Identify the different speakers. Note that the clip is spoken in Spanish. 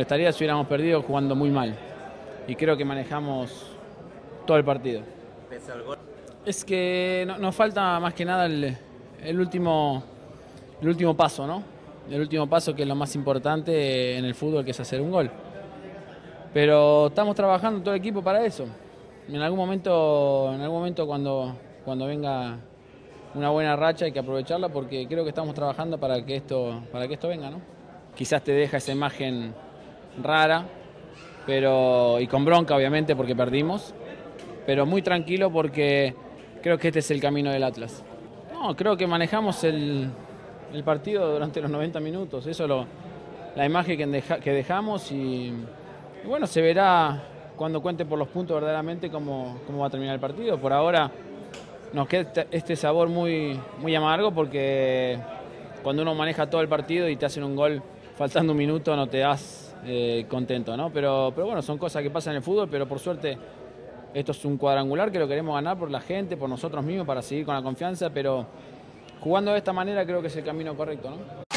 Speaker 1: gustaría si hubiéramos perdido jugando muy mal. Y creo que manejamos todo el partido.
Speaker 2: Pese al gol.
Speaker 1: Es que nos falta más que nada el último paso, ¿no? El último paso, que es lo más importante en el fútbol, que es hacer un gol. Pero estamos trabajando todo el equipo para eso. En algún momento cuando venga una buena racha hay que aprovecharla, porque creo que estamos trabajando para que esto venga, ¿no? Quizás te deja esa imagen rara, y con bronca obviamente porque perdimos, pero muy tranquilo porque creo que este es el camino del Atlas. No, creo que manejamos el partido durante los 90 minutos, eso es la imagen que dejamos, y bueno, se verá cuando cuente por los puntos verdaderamente cómo va a terminar el partido. Por ahora nos queda este sabor muy amargo, porque cuando uno maneja todo el partido y te hacen un gol faltando un minuto no te das contento, ¿no? Pero bueno, son cosas que pasan en el fútbol, pero por suerte esto es un cuadrangular que lo queremos ganar por la gente, por nosotros mismos, para seguir con la confianza, pero jugando de esta manera creo que es el camino correcto, ¿no?